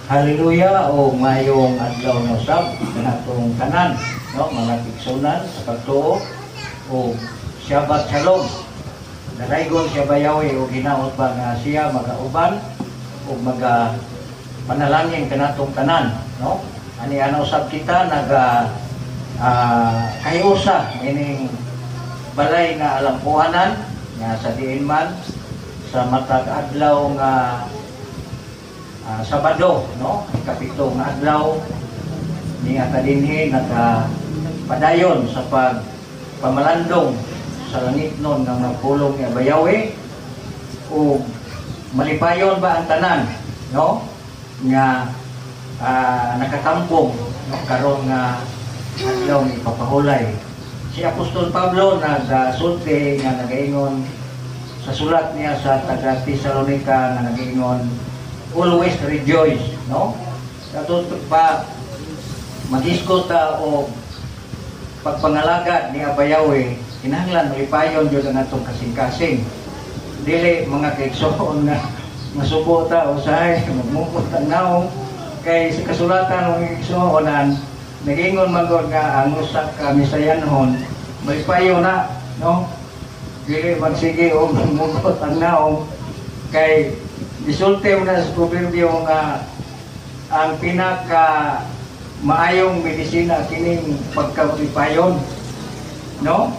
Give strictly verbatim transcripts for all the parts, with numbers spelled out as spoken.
Hallelujah o mayong adlaw na usab kanatong tanan, no, mga tigsunan sa pagtuo o Shabbat Shalom. Daraygon siya bayawi o ginaot ba nga siya magauban o maga panalangin kanatong tanan, no? Ani ana usab kita naga uh, kahiusa ining balay nga alampuanan nga sa diin man sa matag adlaw nga Uh, Sabado, no? Kapito nga adlaw ni ata dinhi nagpadayon sa pag pamalandong sa langit nun ng nagpulong ni Abayawi o malipayon ba ang tanan, no? Nga uh, nakatampong, no? Karon nga adlaw ni papahulay. Si Apostol Pablo nagsulti nga nagaingon sa sulat niya sa taga Tesalonica nga nagaingon always rejoice, no? Katulad pa mag-iskota o pagpangalagad ni Abayawi, kinahanglan malipayon yun ang atong kasing-kasing. Dili mga kaigsoon na masubo ta o sahay, magmukot ang naong kay sa kasulatan ng kaigsoonan, nagingon magod nga ang usak kamisayanhon, malipayon na, no? Dili magsige o magmukot ang naong kay gisulti mo na sa gobyerno nga ang pinaka maayong medisina kining pagkamalipayon, no?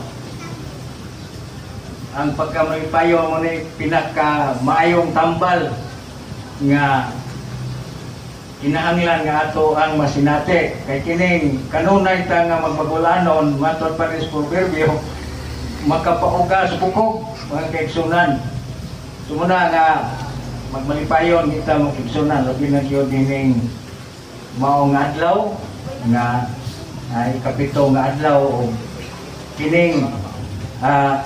Ang pagkamalipayon mo ni pinaka maayong tambal nga kinahanglan nga ato ang masinati kay kining kanunay ta nga magbagulanon matod pa rin sa gobyerno makapauga sa bukog mga kaigsunan. Sumuna nga magmalipayon kita makigsunan labi na yun dining maong adlaw nga ay kapito nga adlaw o kining uh,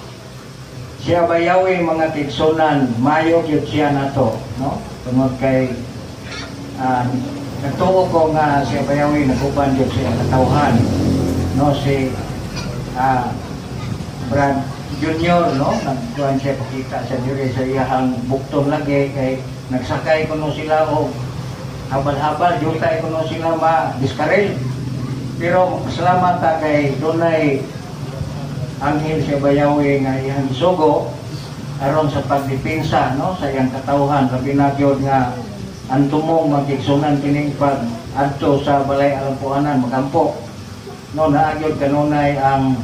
siya Abayawi mga kigsunan mayo yun siya na to, no? Tungod kay uh, nagtuo ko nga siya Abayawi naguban yun siya katawhan, no? Si uh, Brad Junior, no? Nagkuhan siya pakita sa diri sa iyahang bukton lagi kay nagsakay kuno sila o habal-habal jutay kuno sila ma-diskarel. Pero salamat ta kay dunay anghel si Abayawi nga iyang isugo aron sa pagdepensa, no, sa iyang katawhan labi na gyud nga ang tumong magigsunan kining pag adto sa balay alampuanan magampo, no, naa gyud kanunay ang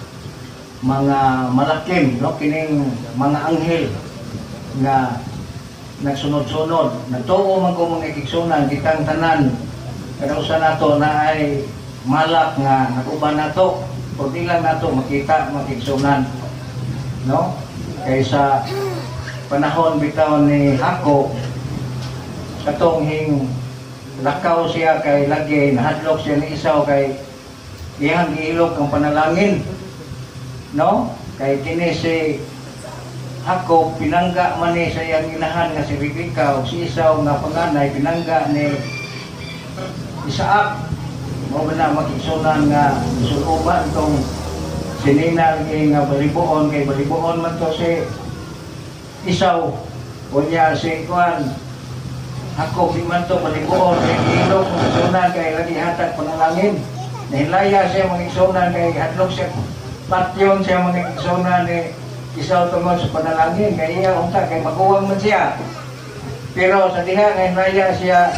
mga malakim, no, kining mga anghel nga nagsunod-sunod. Nagtuo man ko mga kigsunan kitang tanan kada usa nato na ay malak nga naguban nato o di lang nato makita mga kigsunan, no? Kaysa panahon bitaw ni Hako katong hing lakaw siya kay lagi nahadlok siya ni Isaw kay iyang giilog ang panalangin, no? Kay kini si Jacob pinangga man ni sa iyang inahan nga si Rebecca o si Isaw nga panganay pinangga ni Isaac. Mo na makigsunan nga suluban tong sininal nga balibuon kay balibuon man to si Isaw o niya si Kuan Jacob di man to balibuon kay ilog makigsunan kay lagi hatag panalangin. Nahilaya siya makigsunan kay hadlok siya patyon siya mga kigsunan ni Isaw tungod sa panalangin kay iya unta kay maguwang man siya. Pero sa diha kay naya siya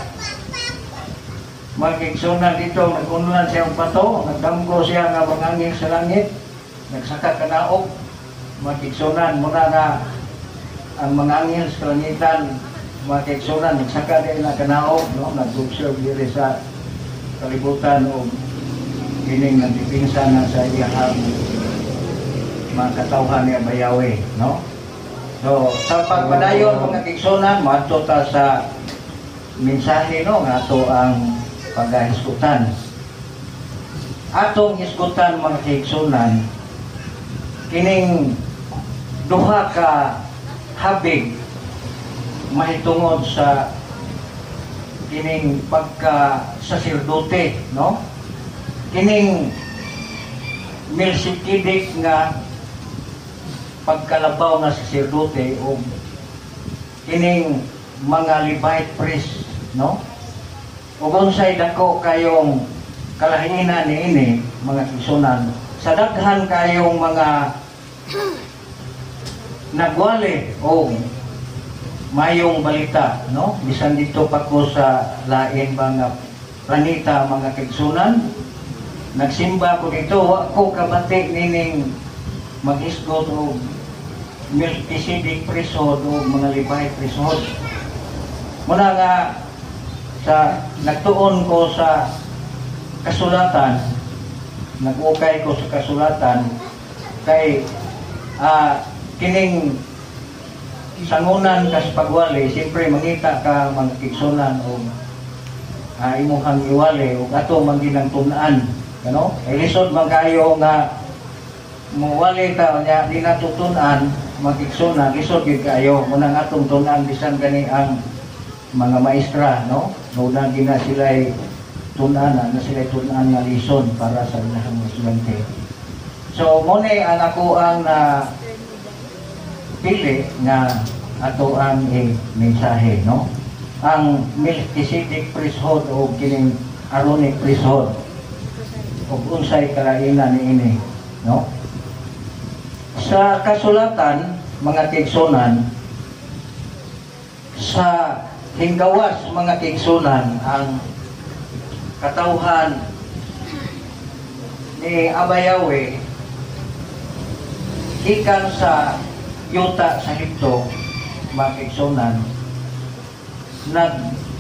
magkigsunan dito, nagunlan siya ang pato, nagdamgo siya nga mangangin sa langit, nagsaka kanaog, magkigsunan muna nga ang mangangin sa langitan, magkigsunan, nagsaka din na kanaog, no? Nag-observe diri sa kalibutan o kining nagdipinsa na sa iyahang mga katawhan ni Abayawi, no? So, sa pagpadayon mga kigsunan, maadto ta sa mensahe, no, nga ato ang paghisgutan. Atong hisgutan mga kigsunan kining duha ka habig mahitungod sa kining pagka saserdote, no? Kining Melchizedek nga pagkalabaw nga saserdote o kining mga Levite priest, no? ug unsay dako kayong kalahinan niini mga igsunan sa daghan kayong mga nagwali o mayong balita, no? Bisan dito pa ko sa lain mga planeta, mga kaigsunan, nagsimba ko dito, wa ko kabati nining mag-isgot o Melchizedek priesthood o mga Levi priesthood. Muna nga sa nagtuon ko sa kasulatan, nag-ukay ko sa kasulatan kay uh, kining sangunan kas pagwali, siyempre mangita ka mga kigsunan o uh, imuhang iwali o ato manginang tunaan, ano? Ay lisod man kayo nga muwali ta nya di natutunan magkigsunan, lisod gyud kayo munang atong tunan bisan gani ang mga maestra, no? Nuna gina sila'y tunan na sila'y tunan nga lisod para sa ilang mga estudyante. So mo ni ang ako ang na pili nga ato ang eh, mensahe, no? Ang Melchizedek priesthood o kining Aaronic priesthood o unsay kalainan niini, no? Sa kasulatan mga kaigsunan, sa hinggawas mga kaigsunan, ang katawhan ni Aba Yahweh ikan sa yuta sa Hipto mga kaigsunan, nag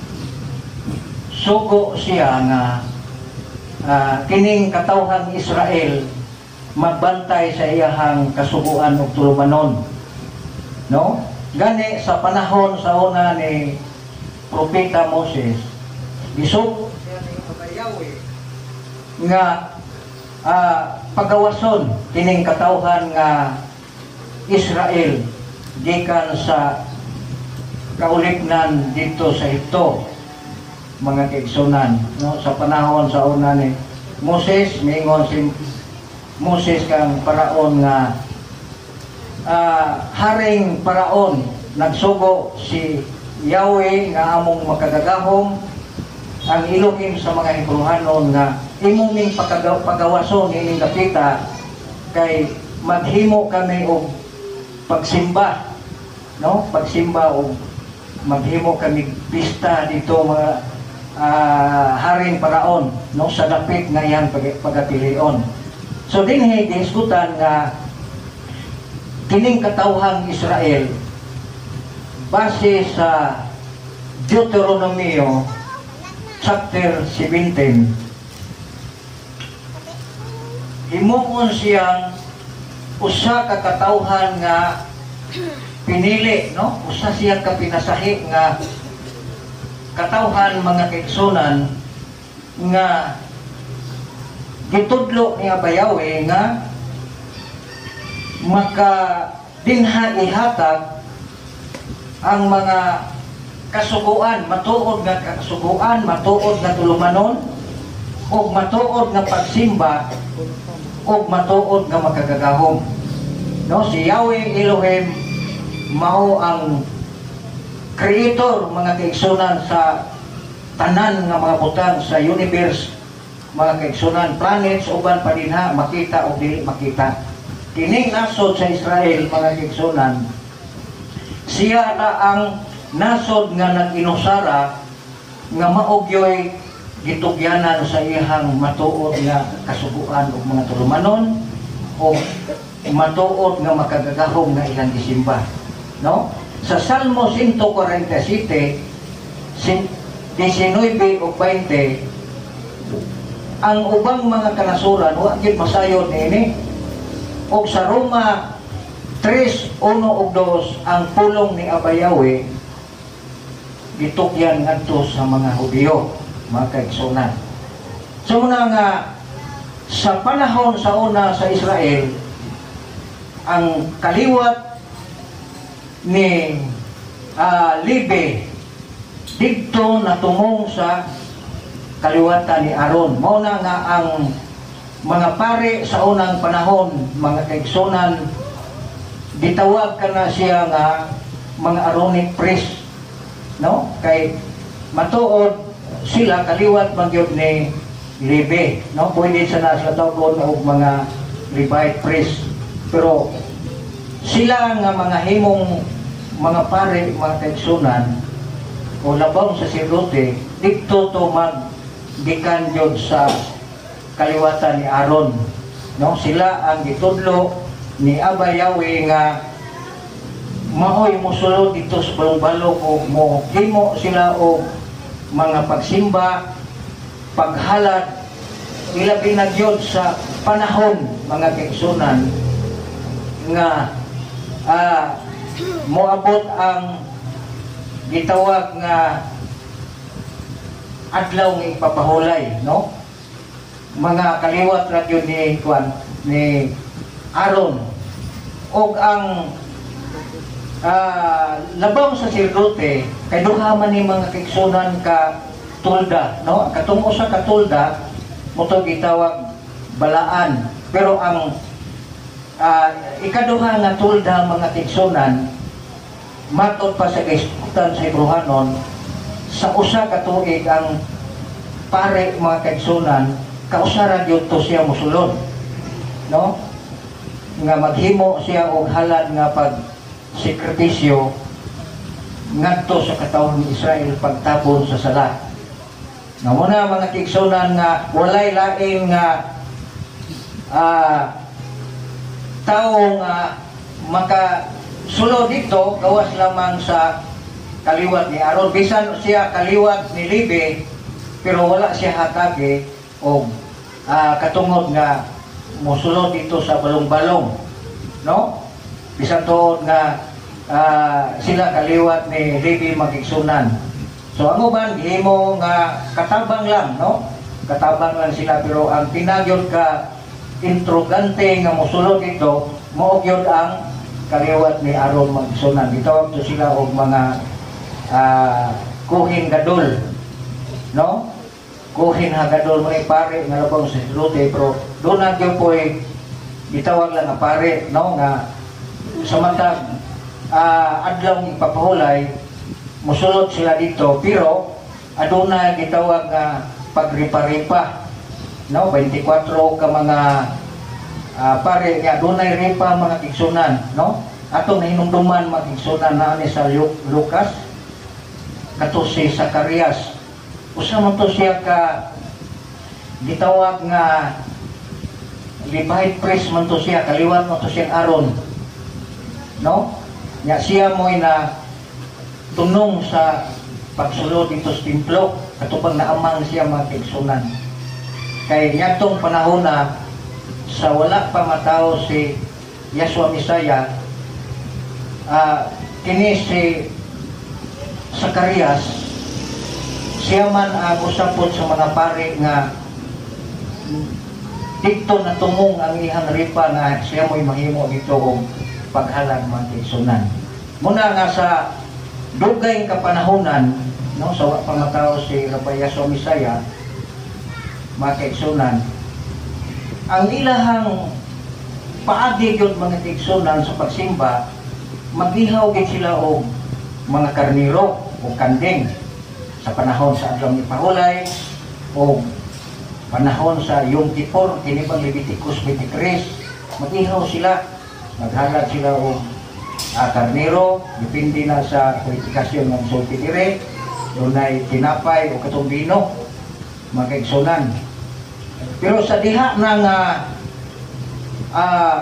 sugo siya nga uh, kining katawhang Israel magbantay sa iyahang kasuguan ug tulumanon, no? Gani sa panahon sa una ni Propeta Moses, gisugo siya ni Aba Yahweh nga uh, pagawason kining katawhan nga Israel gikan sa kauliknan dito sa Hipto mga kaigsunan, no? Sa panahon sa una ni Moses, mingon si Moses kang paraon nga uh, haring paraon, nagsugo si Yahweh nga among makagagahom ang ilogim sa mga Hebrehanon nga imong ning pagawason ining kapita kay maghimo kami og pagsimba, no? Pagsimba o maghimo kami pista dito mga uh, haring paraon, no? Sa dapit nga iyang pag pagapilion. So dinhi gihisgutan nga kining katawhang Israel base sa Deuteronomio chapter seventeen, himuon siyang usa ka katawhan nga pinili, no? Usa siyang kapinasahi nga katawhan mga kaigsunan nga gitudlo ni Aba Yahweh nga maka dinha ihatag ang mga kasuguan, matuod nga kasuguan, matuod nga tulumanon, o matuod nga pagsimba, o matuod nga makagagahom. No, si Yahweh Elohim mao ang creator mga kaigsunan sa tanan nga mga butang sa universe, mga kaigsunan, planets uban pa dinha makita o dili makita. Kining nasod sa Israel mga kaigsunan, siya na ang nasod nga nag-inusara nga maugyoy gitugyanan sa iyang matuod nga kasuguan o mga tulumanon o matuod nga makagagahom nga ilang gisimba, no? Sa Salmo one forty-seven, nineteen o twenty, ang ubang mga kanasuran wa gid masayon niini. Og sa Roma three one ug two, ang pulong ni Aba Yahweh gitukyan ngadto sa mga Hudiyo, mga kaigsunan. So muna nga sa panahon sa una sa Israel, ang kaliwat ni uh, Libe dito natumong sa kaliwatan ni Aaron. Mao na nga ang mga pare sa unang panahon, mga kaigsunan, gitawag ka na siya nga mga Aaronic priest, no? Kay matuod sila kaliwat magyud ni Levi, no? Pwede sa nasa tawgon og mga Levite priest, pero sila nga mga himong mga pare, mga kaigsunan o labang sa sacerdote dito to maggikan jud sa kaliwatan ni Aaron, no? Sila ang gitudlo ni Abba Yahweh nga maoy mosulod dito sa balong-balong o mo himo sila o mga pagsimba, paghalad, ilabi na gyud sa panahon mga kaigsunan nga uh, moabot ang gitawag nga adlaw ng ipapahulay, no? Mga kaliwat ra gyud ni Juan ni Aaron og ang uh, labang sa sacerdote kay duha man ni mga kaigsunan ka tulda, no? Katong usa ka tulda mo to gitawag balaan, pero ang uh, ikaduha nga tulda mga kaigsunan matod pa sa kaiskutan sa Hebrehanon sa usa ka tuig ang pare mga kaigsunan kausara gyud to siya mosulod, no? Nga maghimo siya og halad nga pag sakripisyo ngadto sa katawhan ni Israel pagtabon sa sala. Nga muna mga kaigsunan nga walay laing nga uh, tao nga maka sulod dito gawas lamang sa kaliwat ni Aaron. Bisan siya kaliwat ni Levi, pero wala siya hatagi o uh, katungod nga mosulod dito sa balong-balong, no? Bisan tuod nga uh, sila kaliwat ni Levi magigsunan. So ang uban gihimo nga katabang lang, no? Katabang lang sila, pero ang pinagyod ka intrugante nga mosulod dito mao gyud ang kaliwat ni Aaron magsunan. Gitawag to sila og mga uh, kuhin gadol, no? Kuhin hagadol mo ay pare nga labang sa sacerdote, pero doon na gyud po ay gitawag lang nga pare, no? Nga samantang uh, adlaw ng ipapahulay musulod sila dito, pero aduna gitawag nga pagripa-ripa, no? twenty-four ka mga uh, pare nga dunay ripa mga kaigsunan, no? Atong nahinumduman mga kaigsunan na ni sa Lucas kato si Zacarias, usa man to siya ka gitawag nga Levite priest man to siya, kaliwat man to siya Aaron, no? Nya siya mo'y na tunong sa pagsulod dito sa templo katubang naamang siya mga kaigsunan. Kay nyatong panahon na sa wala pa matao si Yeshua Misaya, uh, kini si Zacarias siya man ang uh, usapot sa mga pare nga dito na tumong ang ihang ripa nga siya mo'y mahimo dito og paghalag mga kaigsunan. Muna nga sa dugay kapanahonan, no, sa so, pangatao si Rabbi Yeshua Misaya mga kaigsunan, ang ilahang paagi gyud mga kaigsunan sa pagsimba, magihaw gid sila og mga karniro o kanding sa panahon sa adlaw ni Pahulay o panahon sa Yom Kippur, kini pang Leviticus twenty-three, magihaw sila, maghalad sila og uh, karniro, depende na sa kwalifikasyon ng sulti dire, dunay tinapay o katumbino mga kaigsunan. Pero sa diha ng uh, uh,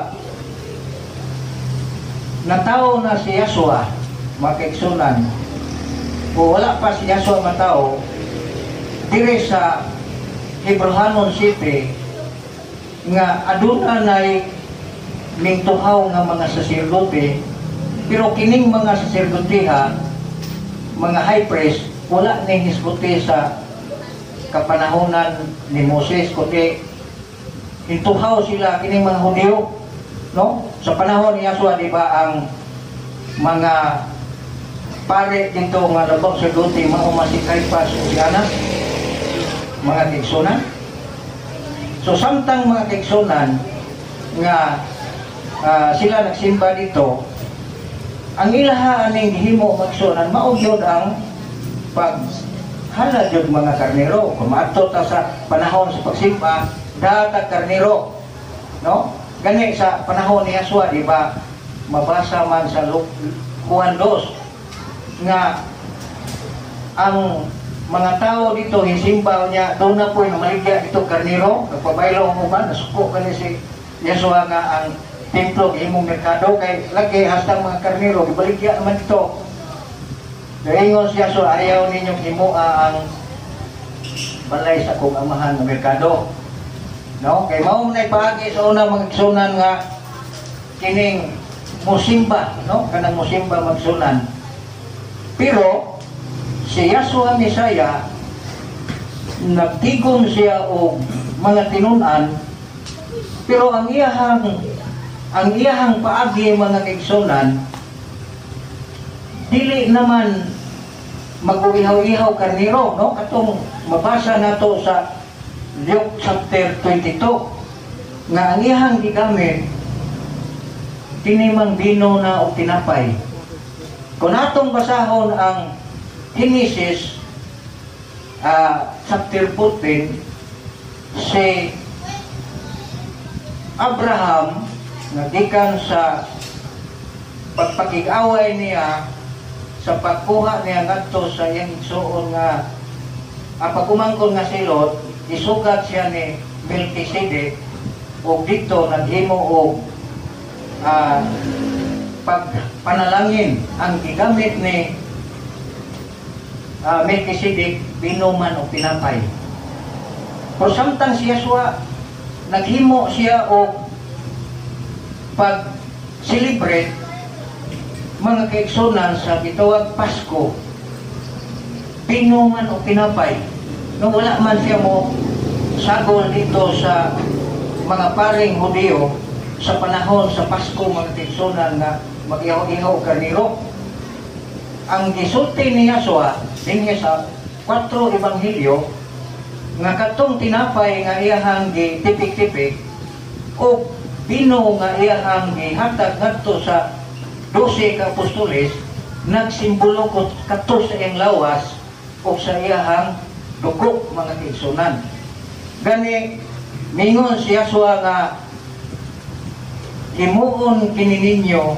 natao na si Yeshua mga kaigsunan, o wala pa si Yeshua matao dire sa Hebrehanon City nga aduna nay ning tuhaw nga mga saserdote, pero kining mga saserdoteha mga high priest wala ning hisgote sa kapanahonan ni Moses, kundi intuhaw sila kining mga Hudyo, no? Sa panahon ni Yeshua, di ba, ang mga pare dito nga labang saserdote mao masikay pa si Anas mga kaigsunan. So samtang mga kaigsunan nga uh, sila nagsimba dito, ang ilaha aning himo magsunan mao gyud ang pag hala jud mga karnero. Kung maadto ta sa panahon sa pagsimba, data karnero, no? Gani sa panahon ni Yasua, di ba, mabasa man sa Juan two nga ang mga tao dito hisimba niya, doon na po yung maligya dito karnero, nagpabaylo mo man, nasuko ka ni si Yasua nga ang templo imong merkado kay lagi hastang mga karnero gibaligya naman dito. Daingon siya, so ayaw ninyong himua ang balay sa kong amahan ng merkado. No? Kay mao na ipahagi sa una mga igsunan nga kining musimba, no? Kanang musimba magsunan. Pero si Yasua Misaya nagtigom siya og mga tinunan, pero ang iyahang ang iyahang paagi mga igsunan dili naman mag-uihaw-ihaw karnero, no? Katong mabasa nato sa Luke chapter twenty-two nga ang iyahang gigamit tinimang bino na o tinapay. Kung atong basahon ang Genesis uh, chapter fourteen, si Abraham nagikan sa pagpakig-away niya sa pagkuha niya ngadto sa iyang igsuon nga ang pagkumangkon nga silot, isugat siya ni Melchizedek o dito naghimo og uh, pagpanalangin ang gigamit ni uh, Melchizedek binuman o pinapay. Pero samtang si Yasua naghimo siya og pag-celebrate mga kaigsunan sa gitawag Pasko, pinuman o pinapay. Nung wala man siya mo sagol dito sa mga paring Hudiyo sa panahon sa Pasko, mga kaigsunan na mag-ihaw-ihaw karnero. Ang gisulti ni Yasua dinhi sa kwatro ebanghelyo nga katong tinapay nga iyahang gitipik-tipik o pino nga iyahang gihatag ngadto sa dose ka apostoles, nagsimbolo ko kato sa iyang lawas o sa iyahang dugo mga kaigsunan. Gani mingon si Yasua nga himuon kini ninyo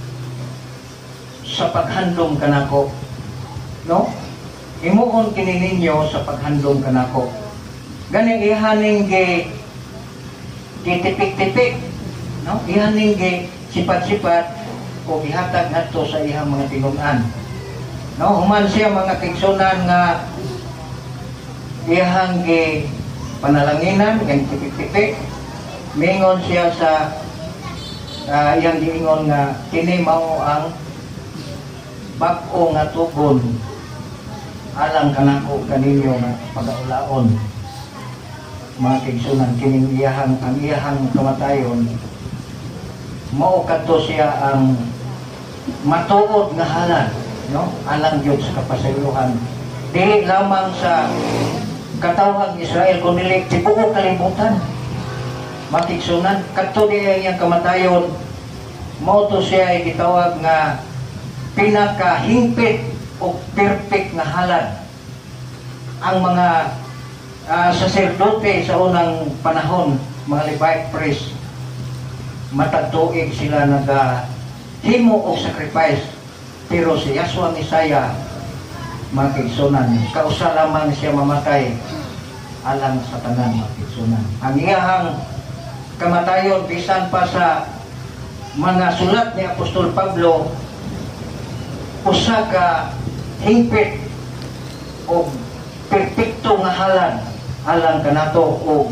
sa paghandom kanako, no? Himuon kini ninyo sa paghandom kanako. Gani ihaning gi gitipik-tipik, no? Ihaning gi sipat-sipat o gihatag ngadto sa iyang mga tinun-an. No, human siya mga kaigsunan nga iyang gi panalanginan, yang tipik-tipik, mingon siya sa uh, iyang giingon nga kini mao ang bag-o nga tugon alang kanako kaninyo nga pagaulaon. Mga kaigsunan, kining iyahang ang iyahang kamatayon mao kadto siya ang matuod nga halal, no? Alang gyud sa kapasaylohan dili lamang sa katawhan Israel kundi tibuok kalibutan. Matigsunan kadto diay iyang kamatayon mao to siya ay gitawag nga pinakahingpit o perfect nga halal. Ang mga uh, saserdote sa unang panahon, mga Levite priest, matagtuig sila nagahimo og sacrifice, pero si Yasua Misaya mga kaigsunan kausa lamang siya mamatay alang sa tanan mga kaigsunan. Ang iyahang kamatayon bisan pa sa mga sulat ni Apostol Pablo usa ka hingpit o perpekto nga halal alang kanato o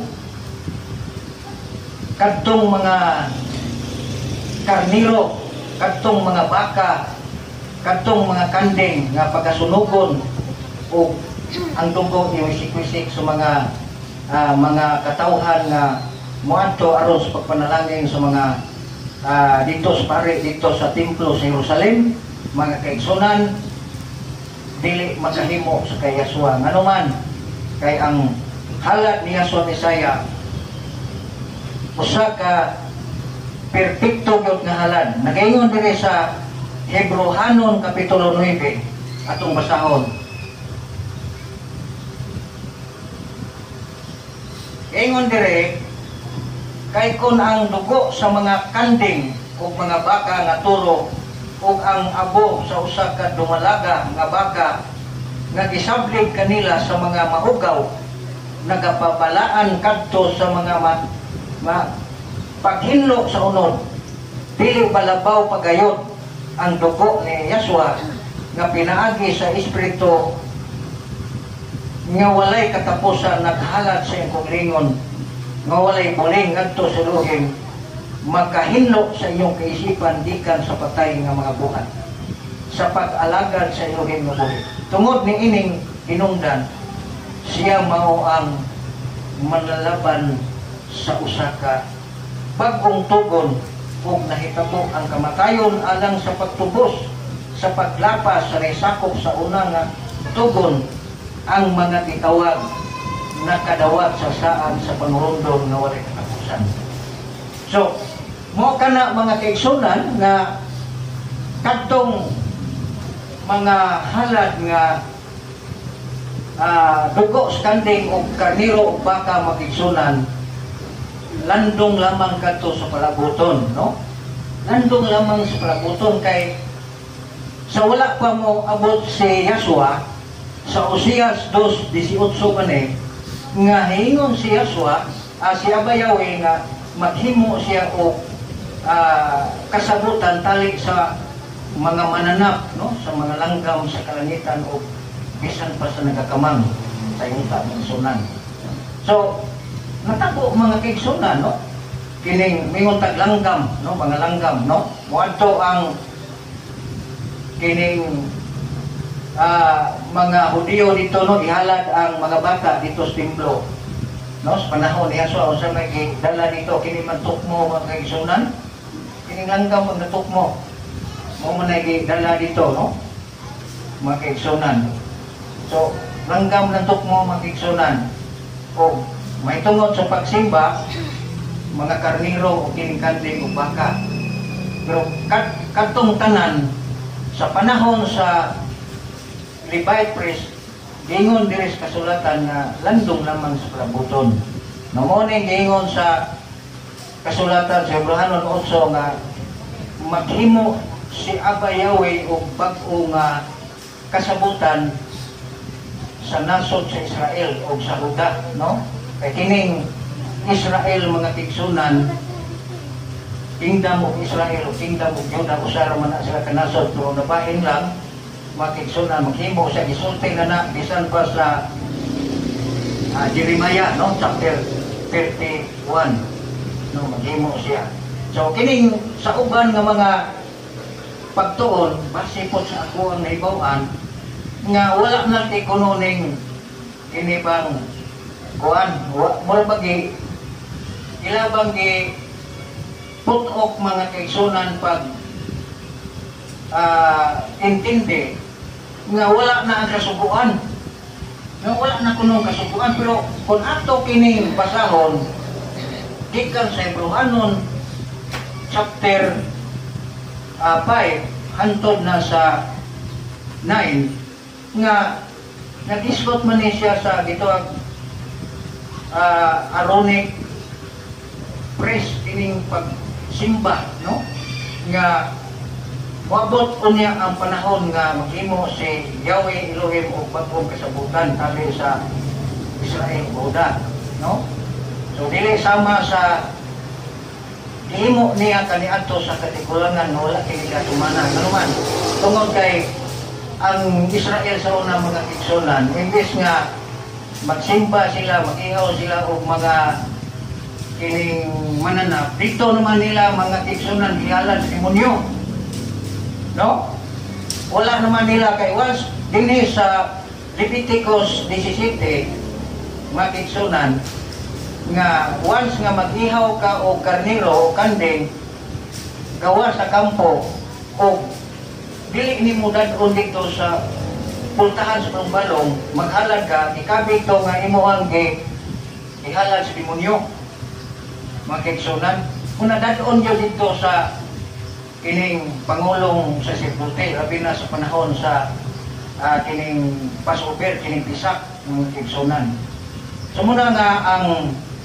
kadtong mga karniro, kadtong mga baka, kadtong mga kanding nga pagasunugon o ang dugo iwisik-wisik sa mga uh, mga katawhan nga muadto aron sa pagpanalangin sa mga uh, dito sa pare dito sa templo sa Jerusalem, mga kaigsunan dili makahimo sa kay Yasua nganuman kay ang halat ni Yasua Misaya usa ka perpekto gyud nga halad. Nagaingon diri sa Hebrehanon kapitulo nine atong basahon. Ingon dire, kay kun ang dugo sa mga kanding o mga baka nga turo o ang abo sa usa ka dumalaga nga baka nga gisablig kanila sa mga mahugaw, nagapabalaan kadto sa mga ma, ma, paghinlo sa unod, dili balabaw pagayod ang dugo ni Yasua nga pinaagi sa Espiritu nga walay katapusan naghalat sa iyong lingon, nga walay buling ngadto sa luhim, makahinlo sa iyong kaisipan gikan sa patay nga mga buhat, sa pag-alagad sa iyong nga buhi. Tungod ni ining hinungdan, siya mao ang manlalaban sa usaka bagong tugon ug nahitabo ang kamatayon alang sa pagtubos sa paglapas sa naisakop sa una nga tugon ang mga gitawag nakadawat sa saan sa pangrundong nga walay katapusan. So, mo kana mga kaigsunan nga kadtong mga halad nga uh, dugo, standing o karniro o baka magigsunan, landong lamang kadto sa palabuton, no? Landong lamang sa palabuton kay sa wala pa mo abot si Yasua sa Oseas two eighteen kaneh nga hingon si Yasua, uh, si Abayawe nga maghimo siya og uh, kasabutan tali sa mga mananap, no, sa mga langgam sa kalangitan o bisan pa sa nagakamang sa yuta ng sunan. So natabo mga kaigsunan, no, kining mingon tag langgam, no, mga langgam, no, moadto ang kining uh, mga Hudiyo dito, no, ihalad ang mga bata dito sa templo, no, sa panahon ni Yasua unsa may dala dito kini man tukmo mga kaigsunan, kining langgam ang natukmo mo man ay dala dito, no, mga kaigsunan. So langgam ng tukmo mga kaigsunan o may tungod sa pagsimba mga karniro o kining-kanding o baka. Pero kat katong tanan sa panahon sa Levite priest, gingon diri sa kasulatan na landong lamang sa palabuton. Namoning gingon sa kasulatan sa Hebrehanon eight nga maghimo si Abayawe o bag-o nga kasabutan sa nasod sa Israel o sa Huda, no? Kay kining Israel mga tigsunan, kingdom of Israel o kingdom of Judah, usara man na sila kanasod, pero nabahin lang mga tigsunan, maghimo siya gisulti na na bisan pa sa uh, Jeremiah, no, chapter thirty-one, no, maghimo siya. So kining sa uban nga mga pagtuon, base po sa ako ang naibawan nga wala na ti kuno ning kini bang kuan mura bagi ilabang gi putok mga kaigsunan pag uh, intindi nga wala na ang kasubuan, nga wala na kuno kasubuan. Pero kung ato kini basahon gikan sa Hebrehanon chapter Uh, five hantod na sa nine nga nag-isgot man siya sa dito ang uh, Aaronic priest ining pagsimba, no, nga wabot unya ang panahon nga maghimo si Yahweh Elohim o bagong kasabutan tali sa Israel Buda, no. So dili sama sa himo niya kaniadto sa katikulangan wala kini katumana naman tungod kay ang Israel sa una mga tigsunan imbes nga magsimba sila, mag-ihaw sila og mga kining mananap, dito naman nila mga tigsunan ihalad sa demonyo, no, wala naman nila kay once dinhi sa Leviticus seventeen mga tigsunan nga once nga mag-ihaw ka o karniro o kanding gawa sa kampo o dili nimo dadon dito sa pultahan sa pambalong maghalad ka, ikabig to nga imuhang gi ihalad sa demonyo mga kaigsunan. Kung nadadon nyo dito sa kining pangulong sa Sirpunte labi na sa panahon sa uh, kining Passover, kining pisak ng kaigsunan. So muna nga ang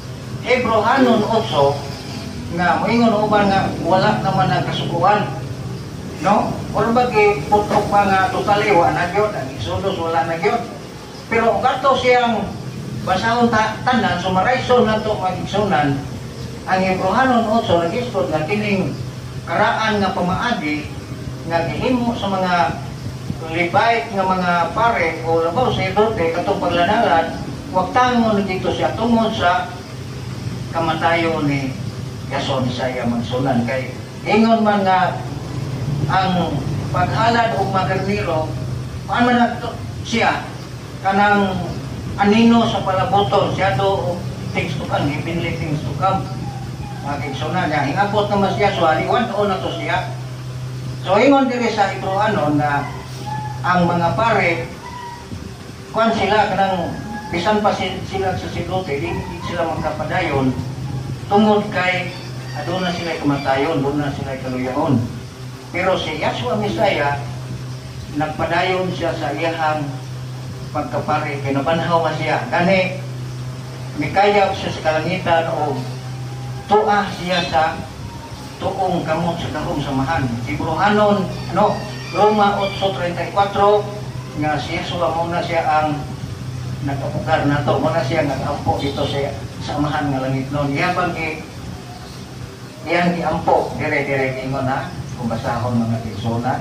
Hebrehanon otso nga moingon uban nga wala naman ang kasukuan, no? Or bagi putok pa nga totally wa na gyud, ang Exodus wala na gyud. Pero kato siyang basahon ta tanan sumarayson nato mag-igsunan ang Hebrehanon otso nag-istud nga kining karaan nga pamaagi nga gihimo sa mga Levite nga mga pare o labaw sa idote katong paglanalan, wag tangon dito siya tungod sa kamatayon ni Yason Misaya magsunan kay ingon man nga ang paghalad og magerniro paano na to, siya kanang anino sa palaboton siya do things to come, heavenly things to come magigsunan niya hingabot naman siya so aliwan o na to siya. So ingon diri sa Hebrehanon na ang mga pare kuan sila kanang bisan pa sila sa silote di sila magkapadayon tungod kay aduna sila kamatayon, doon na sila kaluyaon. Pero si Yahshua Misaya nagpadayon siya sa iyahang pagkapare kay nabanhaw man siya gani mikayab siya sa kalangitan o tuah siya sa tuong kamot sa dahong samahan. Hebrehanon no Roma eight thirty-four nga si Yahshua muna siya ang nagkapugar nato, muna siya nag-ampo dito sa samahan nga langit noon. Iyabang ki iyang giampo dire-dire ingon na kung basahon mga igsunan.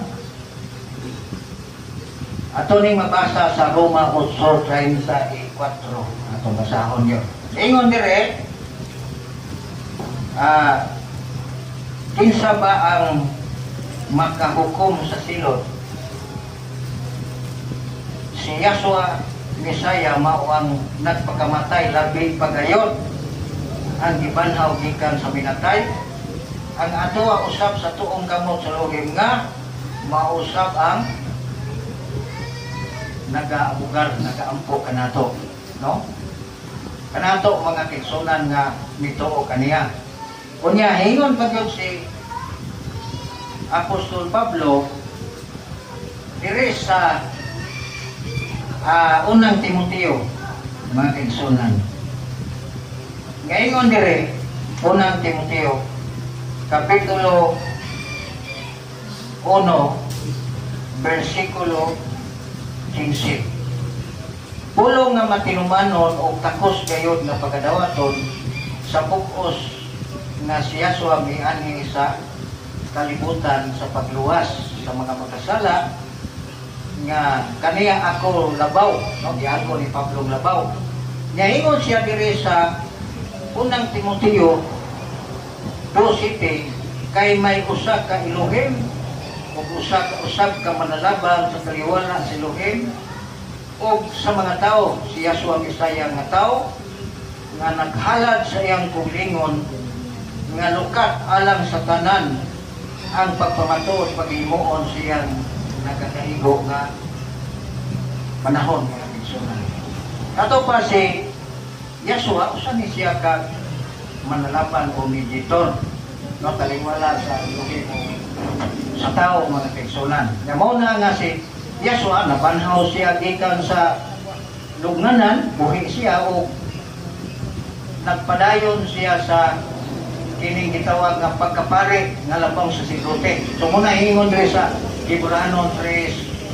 Ato ning mabasa sa Roma eight thirty-four atong basahon yun. Ingon dire ah kinsa ba ang makahukom sa silot? Si Yahshua Misaya mao ang nagpakamatay labi pagayon ang gibanhaw gikan sa minatay. Ang atoa usab sa tuong kamot sa logim nga mausab ang nagaabugar, nagaampo kanato, no? Kanato mga kigsunan nga nituo kaniya. Kunya hingon pa gyud si Apostol Pablo diri sa uh, unang Timoteo mga kigsunan. Ngayon dire unang Timoteo kapitulo one versikulo fifteen. Pulong nga matinumanon o takos gayod nga pagadawaton sa pukos nga si Yahshua miani sa kalibutan sa pagluwas sa mga makasala nga kaniya ako labaw, no? Diyan ko ni Pablo labaw. Ngayon siya diri sa unang Timoteo two city kay may usa ka Elohim o usa ka usab ka manalabang sa kaliwala sa Elohim o sa mga tao si Yahshua Misaya nga tao nga naghalad sa iyang kulingon nga lukat alang sa tanan ang pagpamatud paghimuon siyang nagkakaigo nga panahon nga kigsunan. Ato pa si Yahshua usa ni siya ka manalapan o mediator, no, taliwala sa Elohim sa tao mga kigsunan. Nga mao na nga si Yahshua nabanhaw siya gikan sa lugnanan, buhi siya o nagpadayon siya sa kining gitawag nga pagkapare nga labang sa silote. So muna hingon diri sa Hebrehanon three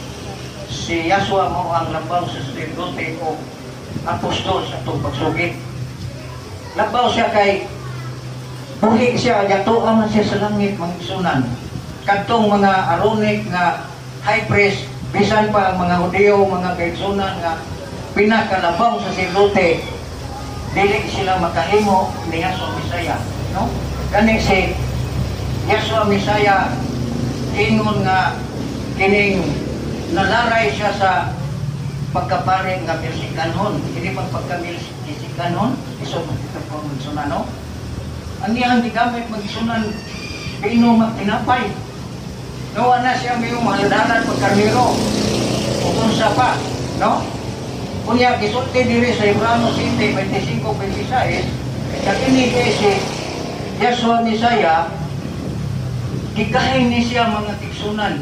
si Yahshua mo ang labang sa silote o apostol sa itong pagsugit. Labaw siya kay buhi siya, yatuan man siya sa langit mga igsunan. Kadtong mga Aaronic nga high priest bisan pa ang mga Hudyo mga kaigsunan nga pinakalabaw sa silote dili sila makahimo ni Yahshua Misaya, no? Kani si Yahshua Misaya ingon nga kining nalaray siya sa pagkapare nga Melsikanhon, hindi pag pagka-Melsikanhon iso kita po magsunan, no? Ang iyang gigamit magsunan pino magtinapay, no? Na siya may mahaladan pagkarniro o kunsa pa, no? Kunya gisulti diri sa Hebrehanon City twenty-five twenty-six sa kini kay si Yahshua Misaya gigahin ni siya mga tigsunan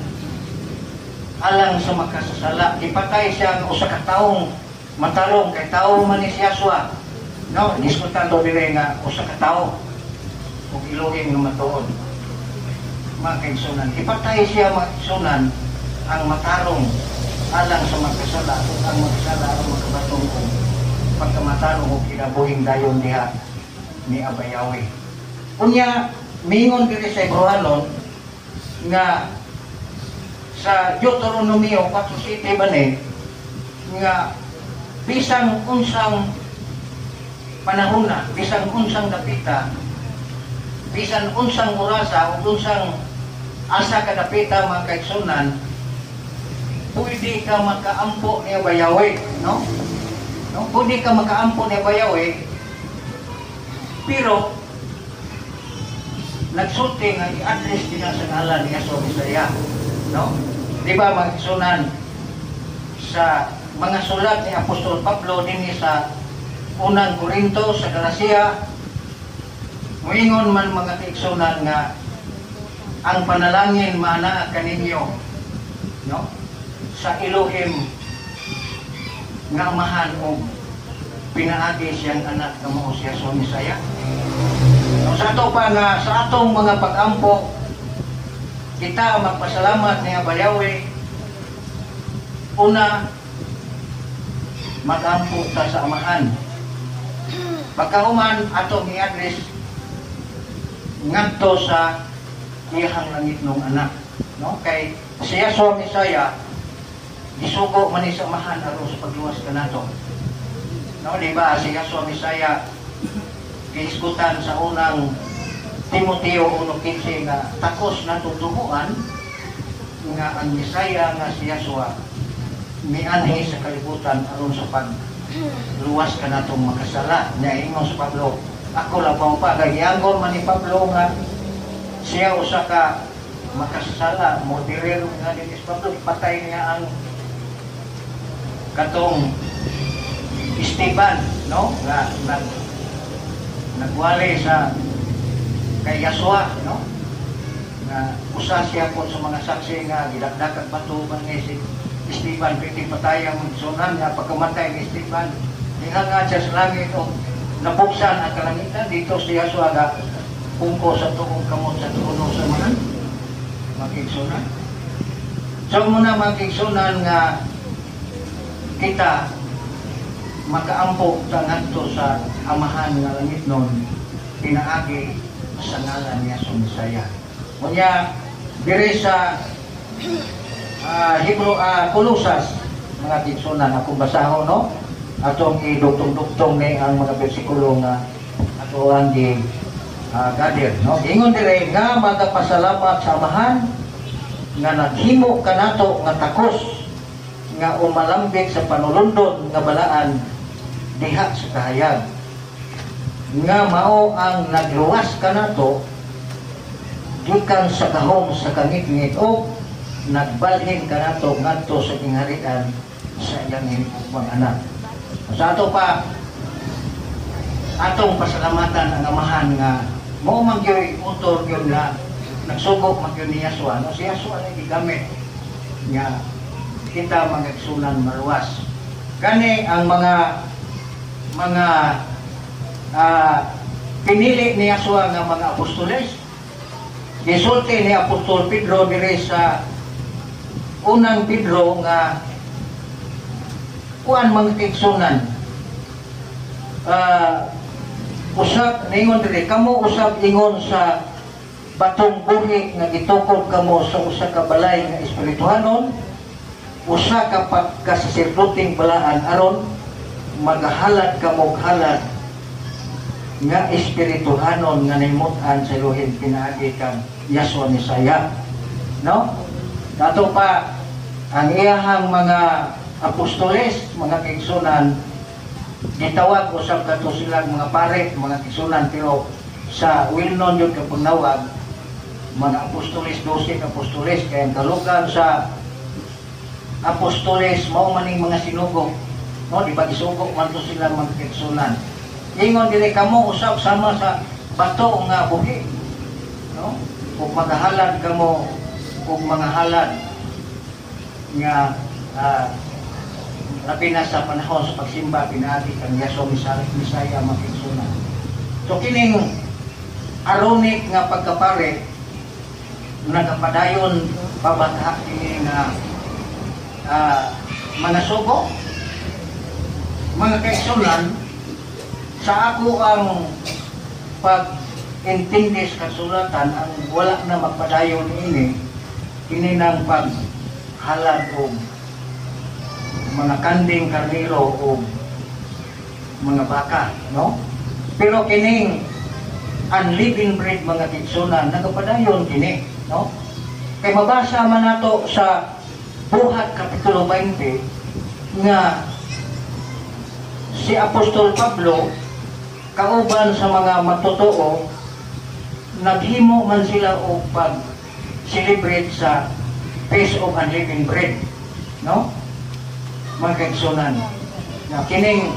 alang sa makasasala. Ipatay siya ng usa ka taong matarong kay tao man ni si Yahshua No, diskutan to dire nga usa ka tawo ug iluhim nga matuod. Mga kaigsunan, ipatay siya mga kaigsunan ang matarong alang sa magkasala ug ang magkasala ang makabatong kung pagkamatarong ug kinabuhing dayon diha ni Abayawe. Unya mingon diri sa Hebrewanon nga sa Deuteronomy four six ba ni nga bisang unsang panahon na, bisang unsang dapita, bisan unsang orasa o unsang asa ka dapita mga kaigsunan, pwede ka makaampo ni Abayawe, no? No, pwede ka makaampo ni Abayawe, pero nagsulti nga i-address din sa ngalan ni Yahshua Messiah, no? Di ba mga kaigsunan, sa mga sulat ni Apostol Pablo din sa unang Korinto sa Galacia, muingon man mga kaigsunan nga ang panalangin mana kaninyo, no, sa Elohim nga amahan o pinaagi siyang anak nga mao si Yahshua Messiah. No, sa ato pa nga sa atong mga pag-ampo kita magpasalamat ni Abayawe. Una, mag-ampo ta sa amahan. Pagkahuman atong i-address ngadto sa iyang langit ng anak, no? Kay si Yahshua Messiah gisugo man ni sa amahan aron sa pagluwas kanato, no? Di ba si Yahshua Messiah giisgutan sa unang Timoteo one fifteen nga takos na tutuhuan nga ang Messiah nga si Yahshua mianhi sa kalibutan aron sa pag luwas ka na itong makasala. Niya ingon sa Pablo, ako labang pa, gagianggon man ni Pablo nga siya usa ka makasala, moderero nga din is Pablo, ipatay niya ang katong Esteban, no? Nga nag, nagwali sa kay Yahshua, no? Nga usa siya po sa mga saksi nga gidakdakan bato man ni si Esteban, pwede patayang magsunan nga pagkamatay ni Esteban. Hinganga siya sa langit o nabuksan ang kalangitan dito si Yahshua nga pungko sa tuong kamot sa tuuno sa mga makigsunan. So muna makigsunan nga kita makaampo sa ngadto sa amahan nga langit nun pinaagi sa ngalan niya sa Messiah. Kunya diri sa Uh, Hebrew, uh, Kolosas, mga kigsunan, akong basahon, no? Atong idugtong-dugtong ni ang mga bersikulo nga ato ang di uh, gadir, no? Ingon dire nga magapasalamat sa amahan nga naghimo kanato nga takos nga umalambik sa panulundon nga balaan diha sa kahayag nga mao ang nagluwas kanato gikan sa gahom sa kangit-ngit o nagbalhin ka na ito ngadto sa kingharian sa iyang hinipong anak. Sa ato pa atong pasalamatan ang amahan nga mo man gyud utor gyud nga nagsugok man gyud ni Yahshua. No, si Yahshua ay gigamit nga kita magagsunan maluwas. Kani ang mga mga uh, pinili ni Yahshua nga mga apostoles. Gisulti ni Apostol Pedro dire sa unang Pedro nga kuan mga kigsunan, uh, usab ningon dire kamo usab ingon sa batong buhi nga gitukod kamo sa usa ka balay nga espirituhanon, usa ka pagkasasirduting balaan aron magahalad kamo halad nga espirituhanon nga nimutan sa Elohim pinaagi kang Yahshua Messiah, no? Dato pa ang iyahang mga apostoles, mga kigsunan, gitawag usab kato silang mga pare, mga kigsunan, pero sa well-known yun kapag nawag, mga apostoles, dosing apostoles, kaya ang kalugan sa apostoles, mao maning mga sinugok, no? Di ba isugok man to silang mga kigsunan. Ingon dili kamo usab sama sa bato nga buhi, no? Kung magahalad kamo kung mga halad nga uh, labi na sa panahon sa pagsimba pinaagi kang Yaso Misaya makigsuna. So kining aronik nga pagkapare nagapadayon pabata kini nga uh, mga sugo, mga kaigsunan, sa ako ang pag-intindi sa kasulatan ang wala na magpadayon ini kini ng paghalad o mga kanding karniro o mga baka, no? Pero kining unleavened bread mga kaigsunan nagapadayon kini, no? Kay mabasa man nato sa Buhat Kapitulo twenty nga si Apostol Pablo kauban sa mga matutuo naghimo man sila og pag celebrate sa Feast of Unleavened Bread, no? Mga kaigsunan, na kining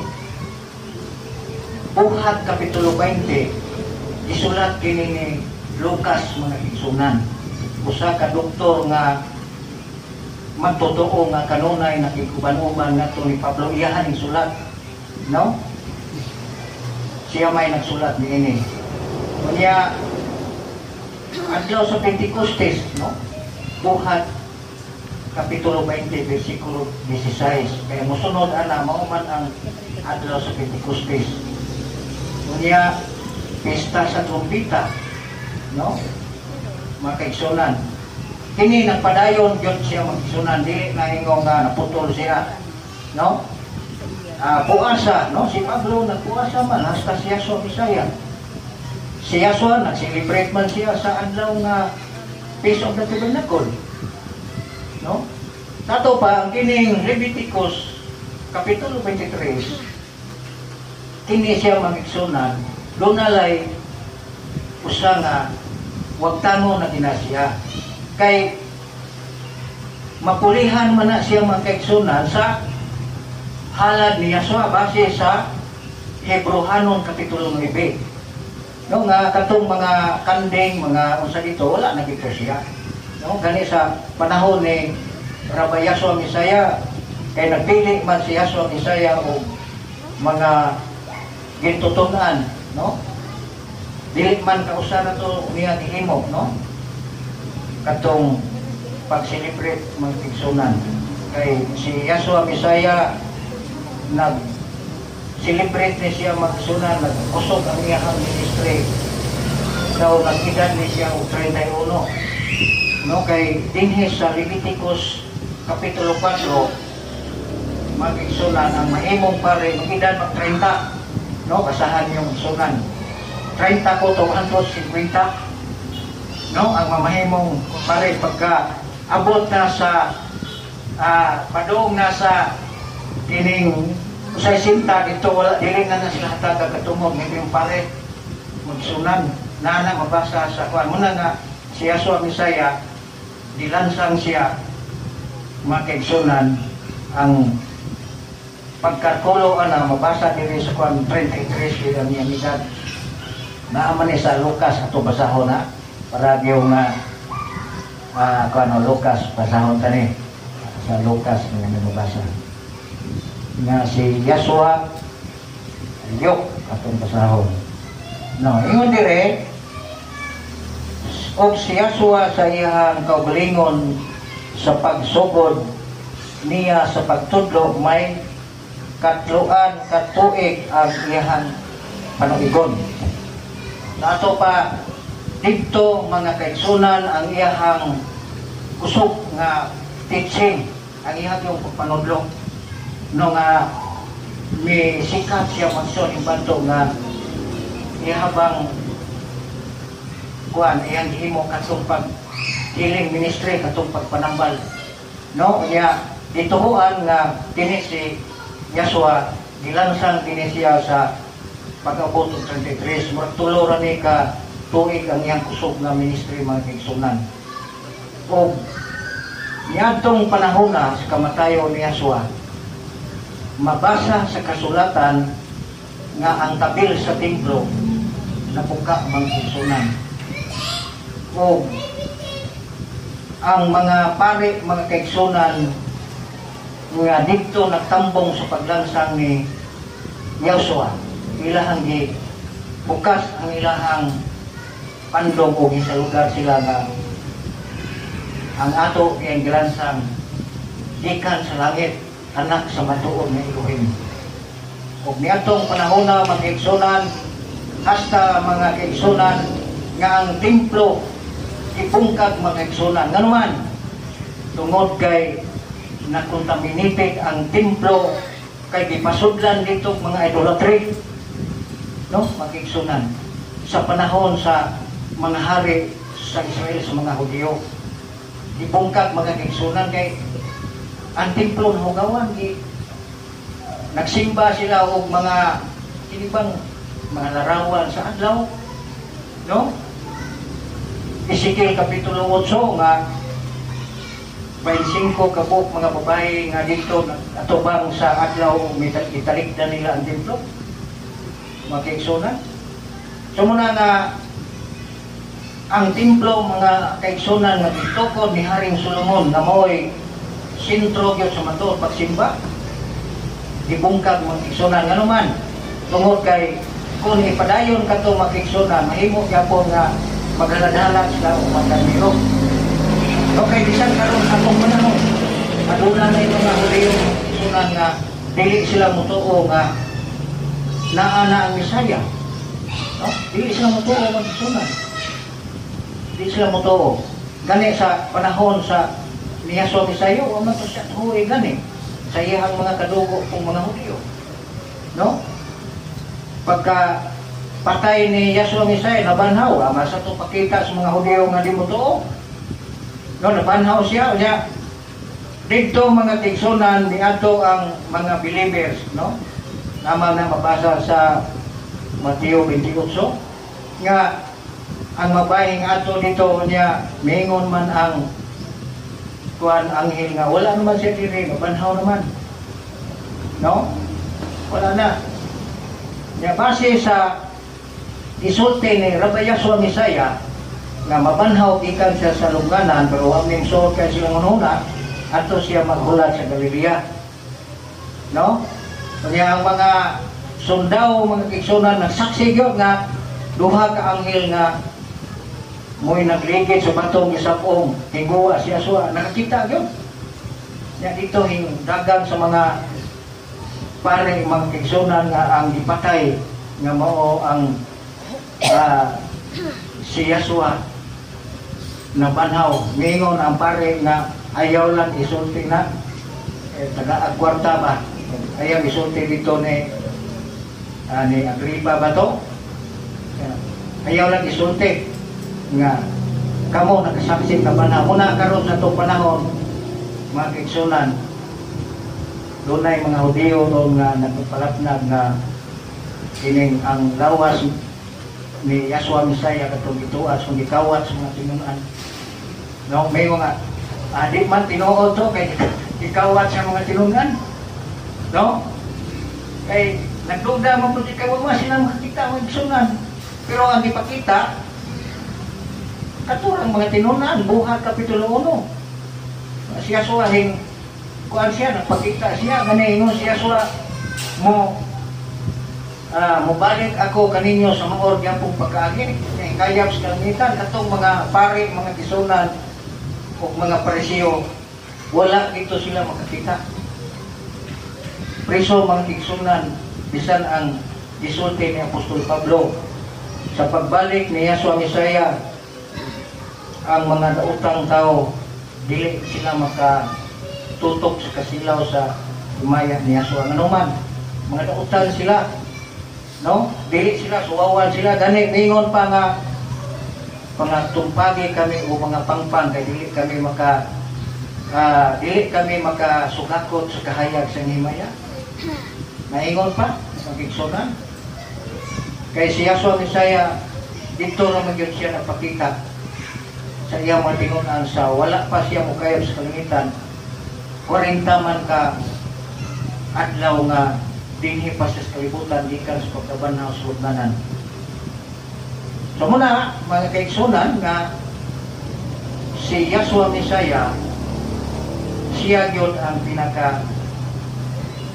Buhat Kapitulo twenty isulat kini ni Lucas mga kaigsunan, usa ka doktor nga magtotoo nga kanunay nakikuban-uban ngadto ni Pablo iyahan ning sulat, no? Siya may nagsulat niini. Unya adlaw sa Pentecostes, no? Buhat Kapitulo twenty bersikulo sixteen. Kaya mosunod ana mao man ang adlaw sa Pentecostes. Unya pista sa trumpeta, no? Mga kaigsunan, kini nagpadayon gyud siya magsunan, dili na ingon nga naputol siya, no? Ah, puasa, no? Si Pablo nagpuasa man hasta siya sa Bisaya. Siya so nag-celebrate man siya sa adlaw nga Feast of the Tabernacle, no? Tato pa ang kining Leviticus Kapitulo twenty-three, kini siya magigsunan, lunalay usa nga wag tango na kinasiya. Kay mapulihan man na siya magkaigsunan sa halad ni Yasua base sa Hebrohanon Kapitulo nine. No, nga katong mga kanding, mga unsa dito wala na gito siya. No, gani sa panahon ni Rabbi Yasua Misaya kay nagpili man si Yasua Misaya o mga gintutunan, no? Dili man kausa na to niya gihimo, no? Katong pag-celebrate mga tigsunan. Kay si Yasua Misaya nag-celebrate ni siya magsunan, nag-usog ang iyang ministry. So, nag-edad ni siya o thirty-one. No? Kay dinhi sa Leviticus Kapitulo four, mag-igsunan ang mahimong pare, mag-edad mag-thirty. No? Kasahan yung sunan. thirty ko to one hundred fifty. No, ang mamahimong pare pagka abot na sa uh, padung na sa kining usay sinta dito wala dili na na sila hatag katumog ni yung pare magsunan nana mabasa sa kuan muna nga si Yasua Misaya dilansang siya makigsunan ang pagkalkulo ana mabasa diri sa kuan thirty-three sila niya midad naaman ni sa Lucas ato basahon na para yung uh, uh, ano, Lucas, basahon tani sa Lucas nga nabasa nga si Yasua Yok atong basahon, no, ingon dire og si Yasua sa iyang kaugalingon sa pagsugod niya sa pagtudlo may katluan katuig ang iyang panugigon. Nato pa dito mga kaigsunan ang iyahang kusog nga teaching, ang iyahang yung panudlo no nga may sikat siya magsyon imbanto nga iyahabang kuan iyang himo katong pag healing ministry katong pagpanambal, no? Kaya dituhuan nga kini si Yasua gilansang kini siya sa pag-abot ng thirty-three murag ra ni ka tuig ang iyang kusog na ministry mga kaigsunan. O niadtong panahon na sa kamatayo ni Yasua, mabasa sa kasulatan nga ang tabil sa templo napuka mga kaigsunan. O ang mga pare mga kaigsunan nga dito nagtambong sa paglansang ni Yosua. Ilahang gi bukas ang ilahang pandong o sa lugar sila nga ang ato iyang gilansang gikan sa langit, anak sa matuod nga Elohim. Ug niadtong panahon na mga kaigsunan, hasta mga kaigsunan nga ang templo ipungkag mga kaigsunan. Nga naman, tungod kay nakontaminated ang templo kay gipasudlan dito mga idolatry, no, mga kaigsunan, sa panahon sa mga hari sa Israel, sa mga Hudyo. Ipungkag mga kaigsunan kay ang templo na hugawan, gi nagsimba sila og mga kinibang mga larawan sa adlaw, no? Ezekiel kapitulo eight nga twenty-five kabuk mga babae nga dito atubang sa adlaw italikdan nila ang templo, mga kaigsunan. So muna nga ang templo mga kaigsunan nga gitukod ni Haring Solomon na mo'y sentro gyud sa matuod pagsimba, ibungkag mga kaigsunan. Nga naman, tungod kay kung ipadayon ka ito mga kaigsunan, mahimo gyapon nga maghaladhalag sila o magkaniro. Okay, bisan karon sa akong panahon, aduna na yung mga Hudyo kaigsunan nga dili sila mutuo nga naa na ang Misaya, no? Dili sila mutuo mga kaigsunan, dili sila mutuo. Gani sa panahon sa ni Yahshua Misaya, o man to siya tuhoy gani sa iyang mga kadugo kung mga Hudyo, no? Pagka patay ni Yahshua Misaya, nabanhaw, ama sa ito pakita sa mga Hudyo nga di mo tuo, no? Nabanhaw siya, siya dito mga kaigsunan ni ato ang mga believers, no? Nama na mabasa sa Mateo twenty-eight nga ang mabaying ato dito niya mingon man ang kuan anghel nga wala naman siya diri, mabanhaw naman, no? Wala na niya base sa isulti ni Rabbi Yahshua Misaya nga mabanhaw ikan siya sa lungganan pero wa ming suot kay silang ununa ato siya maghulat sa Galilea, no? Kaya ang mga sundao mga kaigsunan nagsaksi gyud nga duha ka anghel nga mo'y nagligid sa batong isapong hingguwa si Yahshua, nakakita yun. Ya dito hing dagang sa mga pare mga kaigsunan nga ang ipatay nga mao ang uh, si Yahshua na banhaw. Mingon ang pare nga ayaw lang isulti na eh, taga-agwarta ba, ayaw isulti dito ni uh, ni Agripa ba to? Ayaw lang isulti nga kamo nakasaksi na banhaw. Muna karon sa itong panahon mga kaigsunan, dunay mga Hudyo doon nga nagpalatnag nga kining ang lawas ni Yahshua Misaya katong gituas kung gikawat sa mga tinunan, no? May mga ah, di man tinuod to kay gikawat sa mga tinunan, no? Kay nagduda man pud kay wala silang makita ang kaigsunan, pero ang ipakita katurang mga tinunan, Buhat kapitulo one. Si Yahshua hing kuan siya, nagpakita siya, gani ingon si Yahshua mo uh, mubalik ako kaninyo sa mga organ pong pagkaagin, kayap sa kalangitan, katong mga pare, mga kisunan o mga parisiyo, wala dito sila makakita. Preso mga kisunan, bisan ang isulti ni Apostol Pablo sa pagbalik ni Yahshua Misaya, ang mga daotang tao dili sila makatutok sa kasilaw sa umaya ni Yahshua. Ano man, mga daotan sila, no? Dili sila, suwawan sila. Gani, mingon pa nga mga tumpagi kami o mga pangpang kay dili kami maka uh, dili kami makasugakot sa kahayag sa himaya. Maingon pa, magigsunan. Kay si Yahshua Misaya, dito naman yun siya napakita sa iyang mga tingunan sa wala pa siya mukayab sa kalangitan, forty man ka adlaw nga dinhi pa sa kalibutan gikan sa pagkabanhaw sa lubnanan. So muna mga kaigsunan nga si Yahshua Misaya siya gyud ang pinaka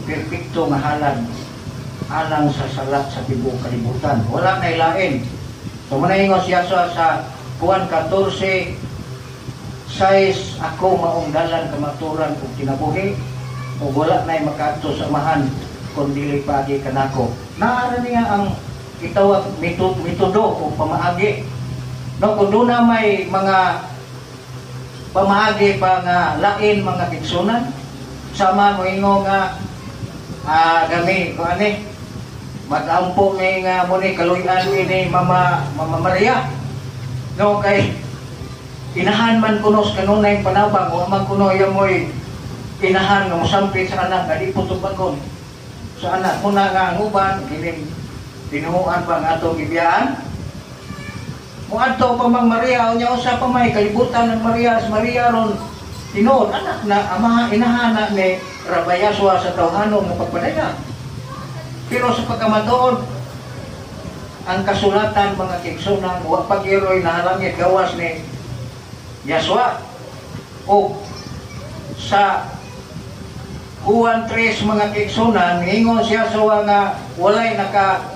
perpekto nga halad alang sa salat sa tibuok kalibutan. Wala na ilain. So manahingos siya sa, sa Juan fourteen sais ako maong dalan kamaturan ug kinabuhi ug wala na'y makaadto sa amahan kun dili paagi kanako. Naara niya ang itawag mitudo o pamaagi. No, kung doon na may mga pamaagi pa nga lain mga kigsunan, sama mo ingo nga ah, gami, kung ani, mag-ampo may nga mo ni kaluyan ini Mama, Mama Maria. No, kay inahan man kunos kanunay panabang, o man kuno yung mo'y inahan nga musampit sa anak, gali po tubagon sa anak. Muna nga ang uban, kining tinuhuan pa nga itong ibiyaan. Muadto pa mang Maria, o niya usa pa may kalibutan ng Maria, sa Maria ron, tinuod, anak na, amaha, inahana ni Rabayaswa sa tawhanong na pagpadaya. Pero sa pagkamatoon, ang kasulatan mga kigsunan, huwag pag-iroy na halangit gawas ni Yaswa. O sa Juan three mga kigsunan, ingon siya sa nga walay naka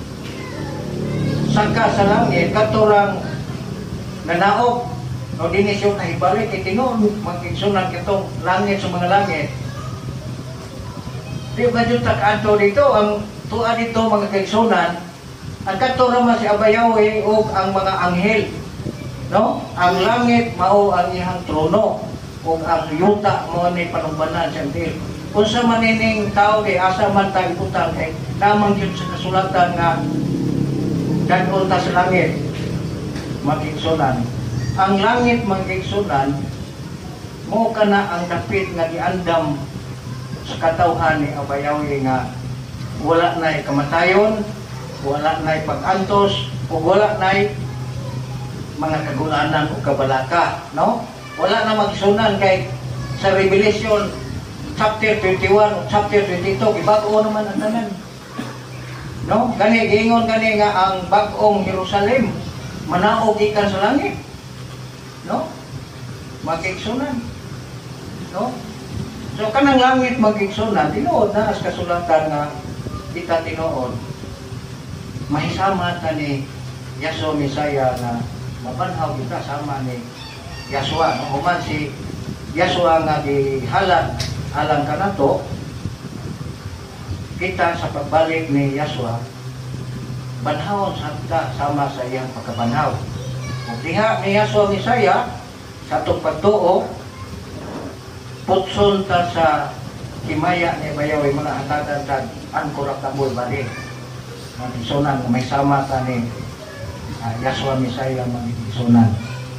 sangka sa langit, katurang nanaog o dinisyon na ibalik itinoon mga kigsunan kitong langit sa mga langit. Di ba dito kanto dito ang tuwa dito mga kigsunan, ang katurang mas si Abayawe o ang mga anghel, no? Ang langit mao ang iyang trono o ang yuta mo ni panumbanan sa anghel. Kung sa manining tao kay asa man tayo putang kay namang yun sa kasulatan nga gagol ta sa langit magigsunan. Ang langit magigsunan mo kana ang dapit nga giandam sa katawhan ni Abayawe nga wala na'y kamatayon, wala na'y pag-antos, o wala na'y mga kagulanan o kabalaka, no? Wala na magsunan kay sa Revelation chapter twenty-one o chapter twenty-two, ibago naman ang tanan. No? Gani, gingon gani nga ang bagong Jerusalem, manaog ikan sa langit. No? Magigsunan. No? So, kanang langit magigsunan, tinuod na as kasulatan nga kita tinuod. Mahisama ta ni Yaswa Misaya na mabanhaw kita sama ni Yaswa. No? Human si Yaswa nga gihalad alang kanato, kita sa pagbalik ni Yaswa, banhawon sa kita sama sa iyang pagkabanhaw. Kung diha ni Yaswa Misaya, sa itong pagtuo, putson ta sa himaya ni Bayaw, mga hatagan ta, angkura kabul balik. Magisunan, may sama ta ni uh, Yaswa Misaya, magisunan.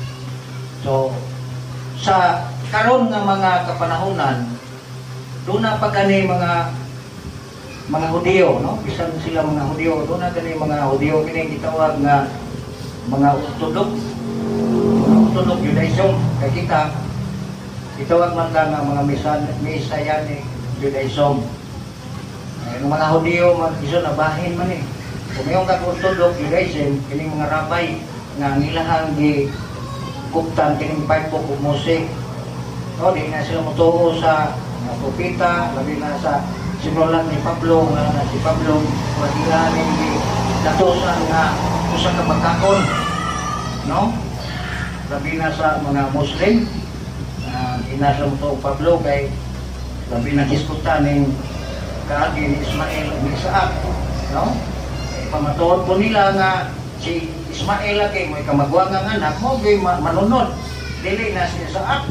So, sa karon nga mga kapanahunan, doon na pa gani mga mga Hudiyo, no? Bisan sila mga Hudiyo, doon na gani mga Hudiyo, kini gitawag nga mga Orthodox, mga Orthodox Judaism. Kaya kita, itawag man ka nga mga Messianic Judaism. Ay, ng mga Hudiyo, mag-iso na bahin man eh. Kung yung kag-Orthodox Judaism, kini mga rabay nga nilahang di kuptan, kining paypo kung musik. No, di na sila mutuo sa mga propita, labi na sa sinulat ni Pablo, nga na si Pablo, wala ni natusan nga usa ka magkakon, no? Labi na sa mga Muslim, uh, inasa mo to Pablo kay labi na diskutan ng kaagi ni Ismael ug Isaac, no? Eh, pamatuod po nila nga si Ismael kay may kamagwa nga anak mo kay manunod, dili na si Isaac.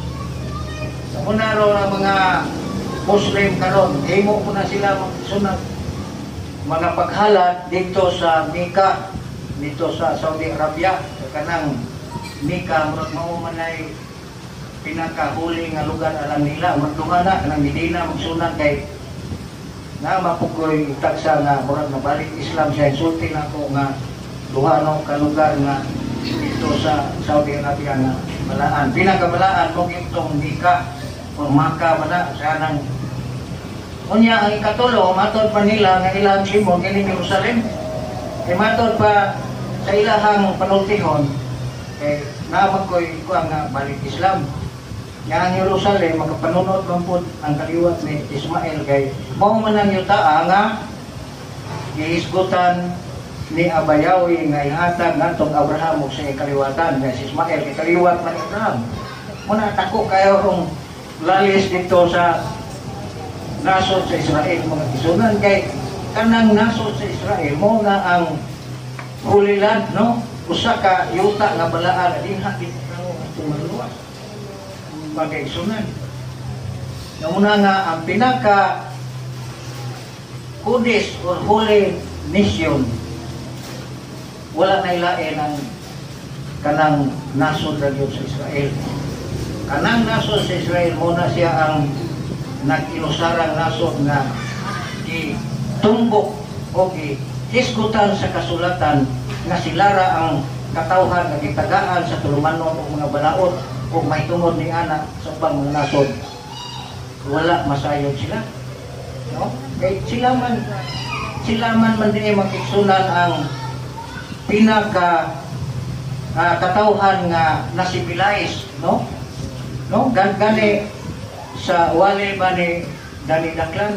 Sa muna ro ang mga Muslim karon, himo po na sila magsunod mga paghalat dito sa Mecca, dito sa Saudi Arabia. Kanang Mecca, murag mao man ay pinakahuli nga lugar alang nila. Magduha na kanang Medina magsunod kay nga mapugoy taksa nga murag nabalik Islam siya. Insulti na ko nga duha no ka lugar nga dito sa Saudi Arabia nga balaan. Pinakabalaan mo itong Mecca o Maka ba na sa nang unya ang ikatulo, matod pa nila nga ilang simon kining Jerusalem. Kay matod pa sa ilahang panultihon kay naamag ko'y kuha nga balik Islam. Nga ang Jerusalem makapanunod man po ang kaliwat ni Ismael kay mao man ang yuta nga gihisgutan ni Abayawi nga ihatag ngatong Abraham ug sa kaliwatan nga si Ismael kay kaliwat man ni Abraham. Muna tako kayo rong lalis dito sa nasod sa Israel mga kisunan kay kanang nasod sa Israel mo nga ang Holy Land, no? Usa ka yuta nga balaan dinha dito tumaluwas mga kisunan. Nauna nga ang pinaka Kudis or Holy Nation wala na ilain ang kanang nasod ra gyud sa Israel. Kanang nasod sa Israel muna siya ang nag-inusarang nasod nga gitumbok o gihisgutan sa kasulatan nga silara ang katawhan nga gitagaan sa tulumanon o mga balaod o mahitungod ni ana sa ubang mga nasod. Wala masayod sila, no? Kay sila man sila man man din makiksunan ang pinaka uh, katawhan nga nasibilize, no? No, gan gani sa wali ba ni Dani Daklan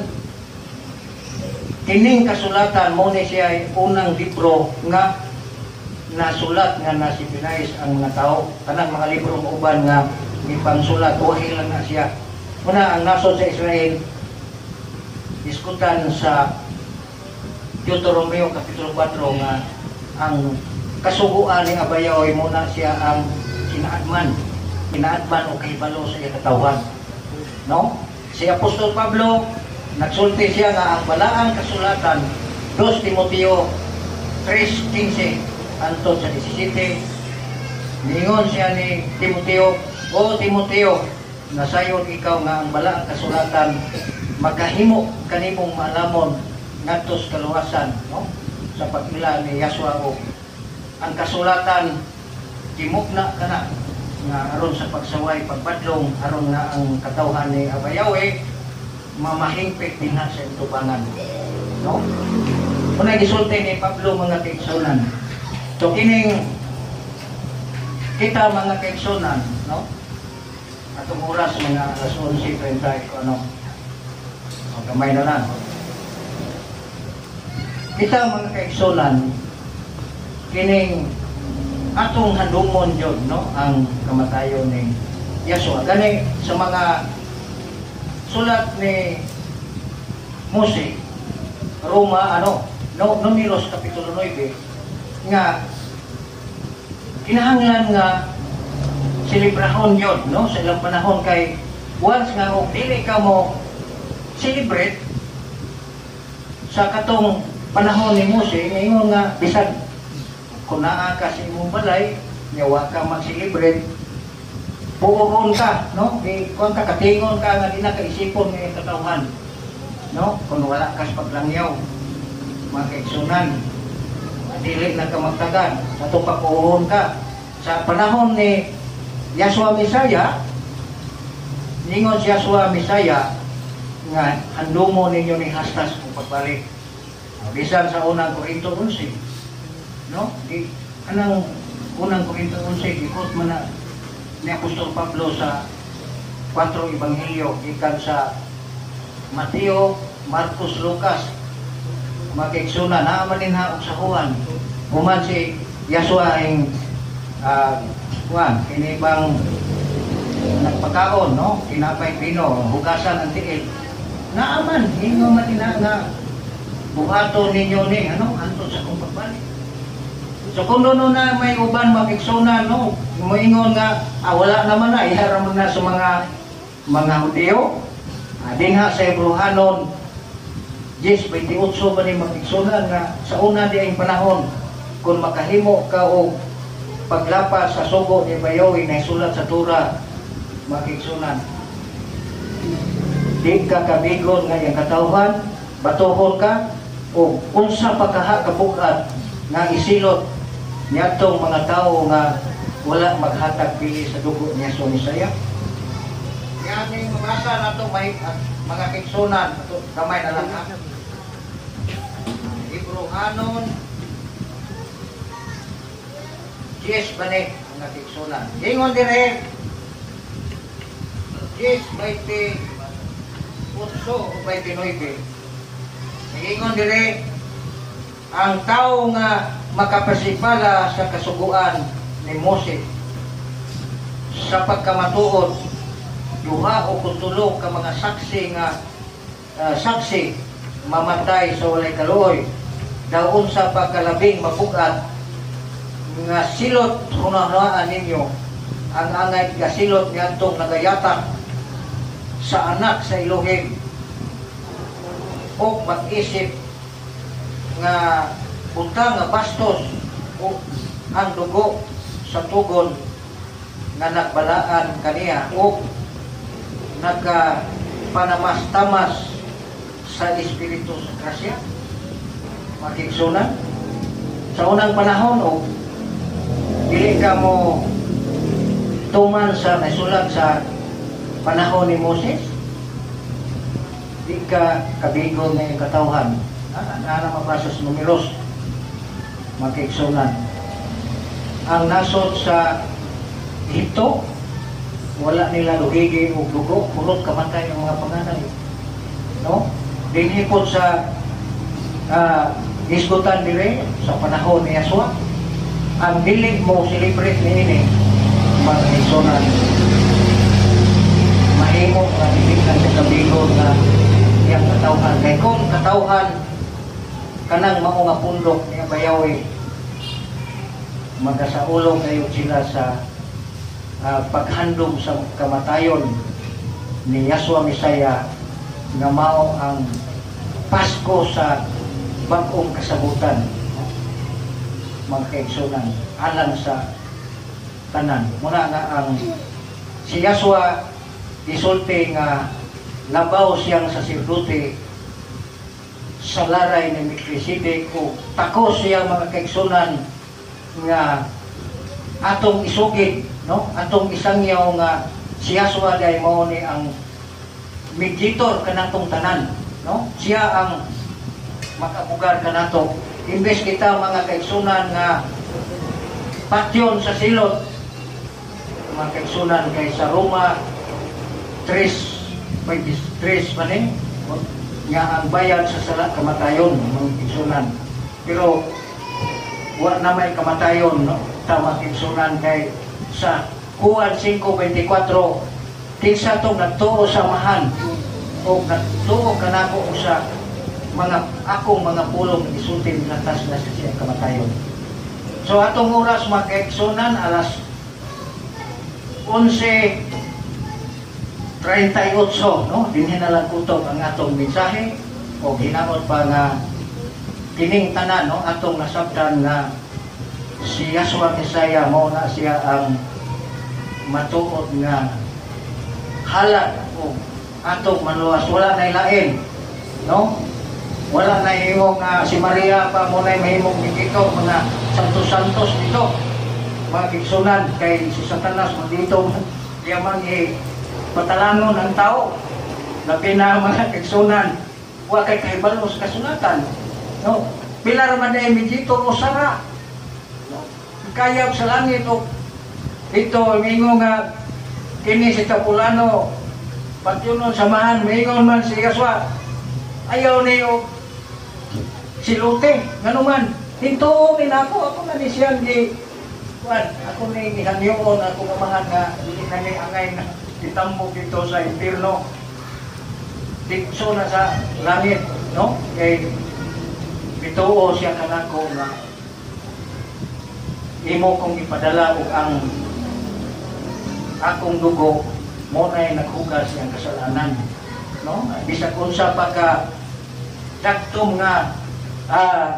kining kasulatan mo ni siya unang libro nga nasulat nga nasibilize ang mga tao. Kanang mga libro ng uban nga ipangsulat wahi lang na siya. Una ang nasod sa Israel diskutan sa Deuteronomio Kapitulo four nga ang kasuguan ni Abayaw ay muna siya ang sinaadman inaadman o kahibalo sa katawhan, no? Si Apostol Pablo nagsulti siya nga ang balaang kasulatan Dos Timoteo three fifteen anton sa seventeen ningon siya ni Timoteo, o Timoteo, nasayon ikaw nga ang balaang kasulatan magkahimo kanimong maalamon ngadto sa kaluwasan, no? Sa pagila ni Yasua o ang kasulatan timugna kana nga aron sa pagsaway pagbadlong aron nga ang katawhan ni Abayawe mamahingpit din sa tubangan, no? Una gisulti ni Pablo mga kaigsunan. So kining kita mga kaigsunan, no? Atong oras mga alas eleven thirty ko ano. O gamay na lang. Kita mga kaigsunan kining atong handumon yun, no? Ang kamatayon ni Yasua. Gani sa mga sulat ni Mose, Roma, ano, no, Numeros Kapitulo nine, nga kinahanglan nga selebrahon yun, no? Sa ilang panahon kay once nga kung dili ka mo celebrate sa katong panahon ni Mose, ngayon nga bisag kung naa ka sa imong balay, yawa ka mag-celebrate, puuhon ka, no? Di, kung kakatingon ka nga di na kaisipon ng katawhan, no? Kung wala ka sa paglangyaw, mga kaigsunan, dili na ka magtagan, sa itong papuuhon ka. Sa panahon ni Yasua Misaya, ningon si Yasua Misaya, nga handumo ninyo ni hastas kung pagbalik. Bisan sa unang Korinto eleven, no? Di anang unang Korinto eleven gikot man na ni Apostol Pablo sa kwatro ebanghelyo gikan sa Mateo, Marcos, Lucas. Magkaigsunan na man din ha og sa Juan. Human si Yasua ang uh, Juan kinibang nagpakaon, no? Tinapay pino, hugasan ang tiil. Naaman inyo man din na buhato ninyo ni ano anto sa kung pagbalik. So kung doon na may uban makiksunan, no, moingon nga ah, wala naman na iharam na sa mga mga Hudyo. Ah, dinha sa Hebrehanon ten twenty-eight ba ni makiksunan nga sa una di ang panahon kung makahimo ka og paglapas sa sugo ni Bayawi na isulat sa Torah makiksunan. Di ka kabigon nga yung katawhan, batuhon ka o unsa pa kaha kabukat nga isilot niyatong mga tao nga wala maghatag pili sa dugo niya so Misaya. Yan yung mabasa na ito may at mga kiksunan ito kamay na lang ha. Hebrehanon ten ba ni mga kiksunan. Ingon din eh ten twenty-eight o twenty-nine. Ingon dire ang tao nga makapasipala sa kasuguan ni Moses sa pagkamatuod duha o kutulo ka mga saksi nga uh, saksi mamatay sa walay kaluoy daon sa pagkalabing mapugat nga silot hunahunaan ninyo ang angay nga silot ngadtong nagayatak sa anak sa Elohim o mag-isip nga punta nga bastos o ang dugo sa tugon nga nagbalaan kaniya o nagpanamas-tamas sa Espiritu sa Grasya. Makiksunan sa unang panahon o dili ka mo tuman sa nasulat sa panahon ni Moses, di ka kabigon na yung katawhan. Ano maprasos numeros makiksunan. Ang nasod sa Hito, wala nila luhigi o dugo, purot kamatay ng mga panganay. No? Dinhipot sa uh, isgutan dire sa panahon ni Yasua, ang dili mo celebrate ni ini makiksunan. Mahimo nga dili na sa kabigon na iyang katawhan. Kaya kung katawhan kanang mao nga pundok niya bayawi, magasaulong kayo sila sa uh, paghandom sa kamatayon ni Yasua Misaya nga mao ang Pasko sa bag-ong kasabutan, mga kaigsunan, alang sa tanan. Muna nga ang si Yasua isulti nga labaw siyang saserdote sa laray ni Melchizedek o tako siya mga kaigsunan nga atong isugid, no? Atong isangyaw nga si Yasua day mao ni ang mediator kanatong tanan, no? Siya ang makabugar kanato. Imbes kita mga kaigsunan nga patyon sa silot, mga kaigsunan kay sa Roma three twenty-three maning nga ang bayad sa sala kamatayon mga kaigsunan. Pero wa na may kamatayon, no? Tama kaigsunan kay sa Juan five twenty-four kinsa tong nagtuo sa mahan o nagtuo kanako sa mga akong mga pulong isulti natas na sa siya kamatayon. So atong oras mga kaigsunan alas eleven thirty-eight, no? Dinhi na lang kutob ang atong mensahe o hinaot pa nga kining tanan, no? Atong nasabtan nga si Yasua Misaya mao na siya ang matuod nga halat o atong maluwas, wala na ilain, no? Wala na himong uh, si Maria pa mo na mahimong dito mga santos-santos dito mga kaigsunan kay si Satanas mo dito yaman eh patalangon ang tao labi na mga kaigsunan wa kay kahibalo sa kasulatan, no? Pila ra man na dito o sara, no? Kayab sa langit o dito mingo nga kini si Tapulano patyunon samahan mingon man si Yasua ayaw niyo si Lute nganuman hintuon ni nako ako na ni siyang gi kuan ako ni gihanyoon ako nga mga nga dili kani angay na itambok dito sa impierno dito na sa langit, no? Kay bituo siya kanako nga imo kong ipadala og ang akong dugo mo na naghugas siyang kasalanan, no? Bisag unsa pa ka daktom nga ah,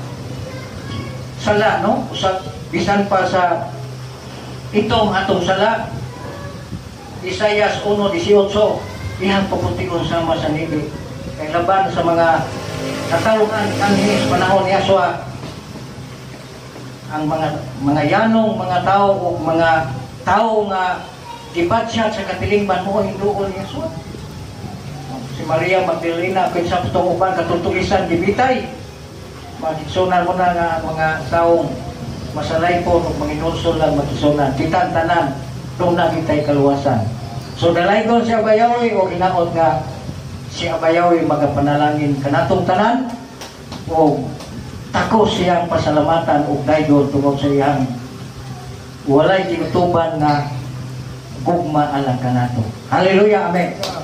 sala, no? Sa bisan pa sa itong atong sala Isaias one eighteen ihang pupuntikon sama sa nibi kay laban sa mga katawhan kanhis panahon ni Yasua ang mga mga yanong mga tao o mga tao nga gibatsya sa katilingban mo hinduon ni Yasua. Si Maria Magdalena kinsa putong uban katutulisan gibitay. Magigsunan mo na nga mga taong masalay po ug manginulsol lang magigsunan. Kita tanan tong nakitay kaluwasan. So dalaygon si Abayawi o hinaot nga si Abayawi magapanalangin kanatong tanan o tako siyang pasalamatan o daygon tungod sa iyang walay tinutuban nga gugma alang kanato. Hallelujah, amen.